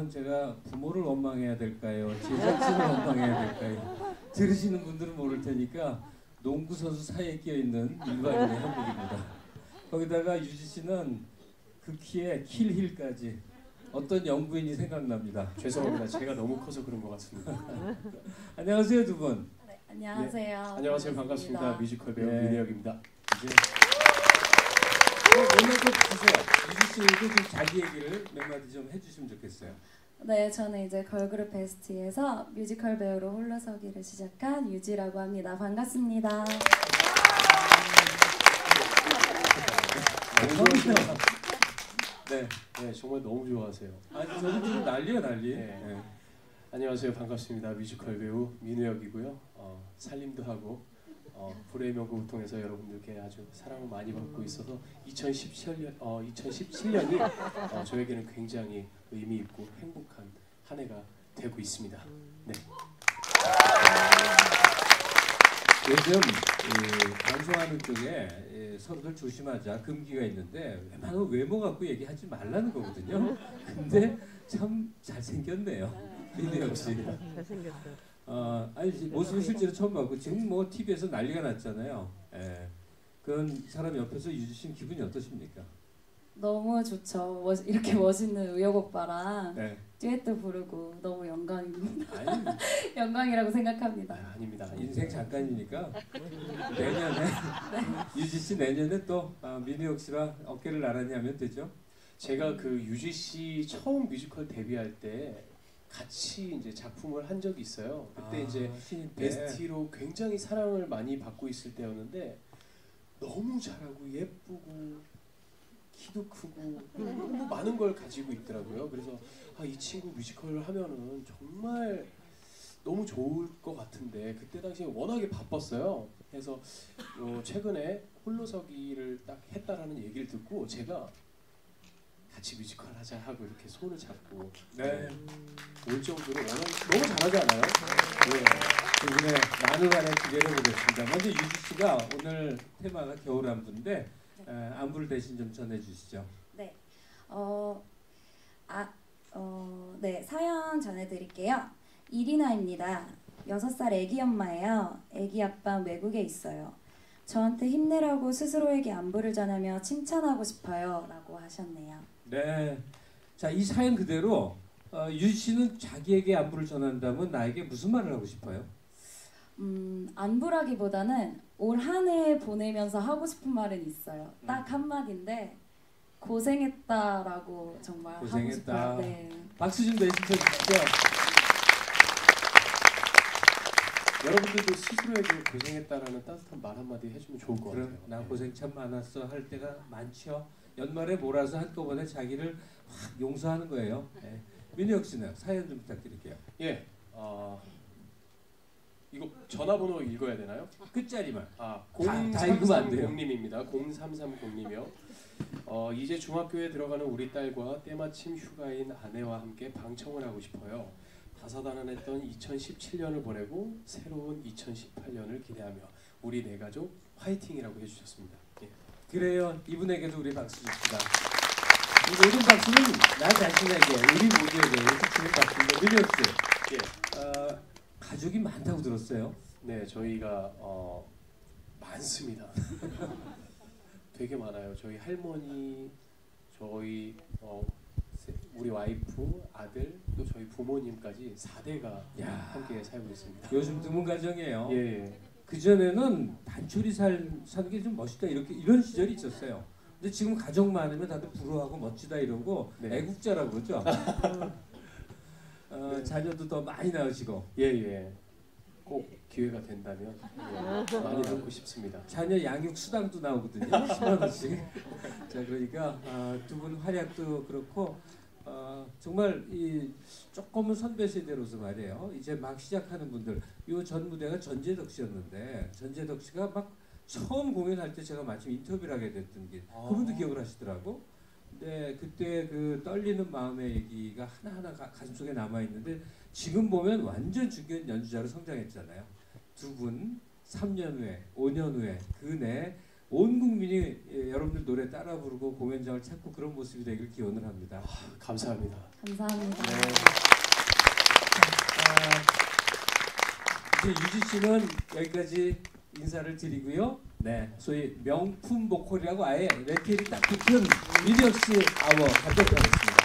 이건 제가 부모를 원망해야 될까요? 제작진을 원망해야 될까요? 들으시는 분들은 모를 테니까 농구 선수 사이에 끼어 있는 일반인의 형국입니다. 거기다가 유지 씨는 그 키에 킬힐까지 어떤 영부인이 생각납니다. 죄송합니다. 제가 너무 커서 그런 것 같습니다. 안녕하세요 두 분. 네, 안녕하세요. 네. 안녕하세요. 반갑습니다. 뮤지컬 배우 민혜혁입니다. 몇마디 주세요. 유지 씨도 좀 자기 얘기를 몇 마디 좀 해주시면 좋겠어요. 네, 저는 이제 걸그룹 베스트에서 뮤지컬 배우로 홀로서기를 시작한 유지라고 합니다. 반갑습니다. 네, 네, 정말 너무 좋아하세요. 아니 저는 지금 난리야 난리. 네. 네. 안녕하세요. 반갑습니다. 뮤지컬 배우 민혜혁이고요. 살림도 하고 불의 명곡을 통해서 여러분들께 아주 사랑을 많이 받고 있어서 2017년이 저에게는 굉장히 의미 있고 행복한 한 해가 되고 있습니다. 네. 요즘 방송하는 쪽에 서로들 조심하자 금기가 있는데 웬만하면 외모 갖고 얘기하지 말라는 거거든요. 근데 참 잘생겼네요. 민혜혁 씨. 잘생겼어요. 아니 모습을 실제로 처음 봤고 지금 뭐 TV에서 난리가 났잖아요. 예. 그런 사람 옆에서 유지 씨는 기분이 어떠십니까? 너무 좋죠. 이렇게 멋있는 우혁 오빠랑 네. 듀엣도 부르고 너무 영광입니다. 아니, 영광이라고 생각합니다. 아닙니다. 인생 잠깐이니까 내년에 유지 씨 내년에 또 민혜혁 씨와 어깨를 나란히 하면 되죠. 제가 그 유지 씨 처음 뮤지컬 데뷔할 때 같이 이제 작품을 한 적이 있어요. 그때 이제 신인 때. 베스티로 굉장히 사랑을 많이 받고 있을 때였는데 너무 잘하고 예쁘고 키도 크고 너무 많은 걸 가지고 있더라고요. 그래서 이 친구 뮤지컬을 하면은 정말 너무 좋을 것 같은데 그때 당시에 워낙에 바빴어요. 그래서 최근에 홀로서기를 딱 했다라는 얘기를 듣고 제가 같이 뮤지컬 하자 하고 이렇게 손을 잡고 네. 올 정도로 워낙 너무 잘하지 않아요? 네. 두 분의 나누간의 기대를 보겠습니다. 먼저 유지 씨가 오늘 테마가 겨울 안부인데 안부를 대신 좀 전해주시죠. 네. 네, 사연 전해드릴게요. 이리나입니다. 6살 애기 엄마예요. 애기 아빠 외국에 있어요. 저한테 힘내라고 스스로에게 안부를 전하며 칭찬하고 싶어요. 라고 하셨네요. 네. 자, 이 사연 그대로 유지 씨는 자기에게 안부를 전한다면 나에게 무슨 말을 하고 싶어요? 안부라기보다는 올 한 해 보내면서 하고 싶은 말은 있어요. 딱 한마디인데 고생했다라고 정말 고생했다. 하고 싶어요. 네. 박수 좀 내주시죠. 여러분들도 스스로에게 고생했다라는 따뜻한 말 한마디 해주면 좋을 것 같아요. 나 고생 참 많았어 할 때가 많죠. 연말에 몰아서 한꺼번에 자기를 확 용서하는 거예요. 네. 민혜혁 씨는 사연 좀 부탁드릴게요. 예, 이거 전화번호 읽어야 되나요? 끝자리만. 다 0330님입니다. 0330님이요. 이제 중학교에 들어가는 우리 딸과 때마침 휴가인 아내와 함께 방청을 하고 싶어요. 다사다난했던 2017년을 보내고 새로운 2018년을 기대하며 우리 네 가족 화이팅이라고 해주셨습니다. 예. 그래요. 이분에게도 우리 박수 줍시다. 이 모든 박수는 나 자신에게 우리 모두에게 이렇게 주는 박수인데 민혜혁 씨. 예. 가족이 많다고 들었어요. 네, 저희가 많습니다. 되게 많아요. 저희 할머니, 저희 우리 와이프, 아들, 또 저희 부모님까지 4대가 함께 살고 있습니다. 요즘 드문 가정이에요. 예. 그 전에는 단촐히 사는 게 좀 멋있다 이런 시절이 있었어요. 근데 지금 가족 많으면 다들 부러워하고 멋지다 이러고 네. 애국자라고 그러죠. 네. 자녀도 더 많이 낳으시고. 예. 꼭 기회가 된다면 많이 낳고 싶습니다. 자녀 양육 수당도 나오거든요. 10만 원씩. 자, 그러니까 두 분 활약도 그렇고 정말 이 조금은 선배 세대로서 말이에요. 이제 막 시작하는 분들. 요 전 무대가 전재덕 씨였는데 전재덕 씨가 막 처음 공연할 때 제가 마침 인터뷰를 하게 됐던 게 그분도 기억을 하시더라고. 근데 그때 그 떨리는 마음의 얘기가 하나하나 가슴속에 남아 있는데 지금 보면 완전 중견 연주자로 성장했잖아요. 두 분 3년 후에 5년 후에 그 내 온 국민이 여러분들 노래 따라 부르고 공연장을 찾고 그런 모습이 되길 기원을 합니다. 감사합니다. 감사합니다. 네. 이제 유지 씨는 여기까지 인사를 드리고요. 네, 소위 명품 보컬이라고 아예 레텔이 딱 붙은 미디어스 아워 갖도록 하겠습니다.